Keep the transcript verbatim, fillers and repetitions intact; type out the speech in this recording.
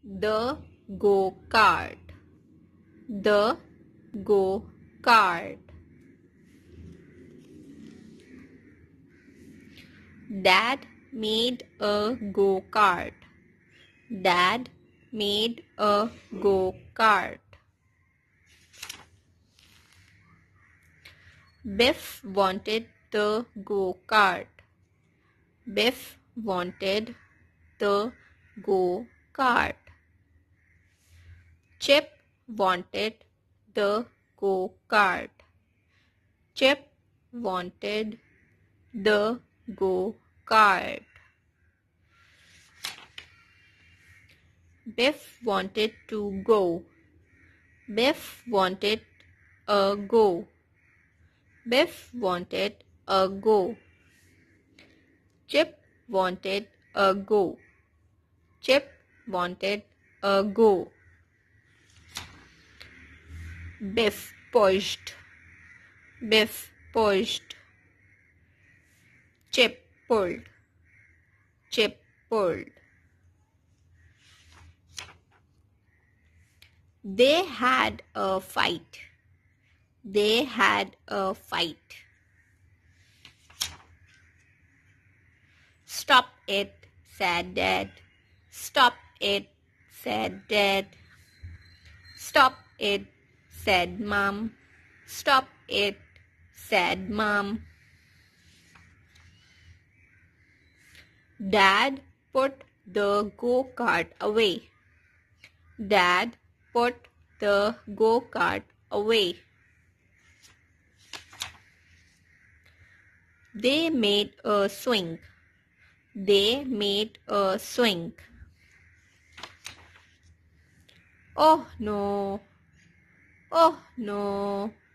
the go-kart, the go-kart. Dad made a go-kart. Dad made a go-kart. Biff wanted the go-kart. Biff wanted the go-kart. Chip wanted the go-kart. Chip wanted the go-kart. Biff wanted to go. Biff wanted a go. Biff wanted a go. Chip wanted a go. Chip wanted a go. Biff pushed. Biff pushed. Chip pulled. Chip pulled. They had a fight. They had a fight. Stop it, said Dad. Stop it, said Dad. Stop it, said Mom. Stop it, said Mom. Dad put the go-kart away. Dad put the go-kart away. They made a swing. They made a swing. Oh no! Oh no!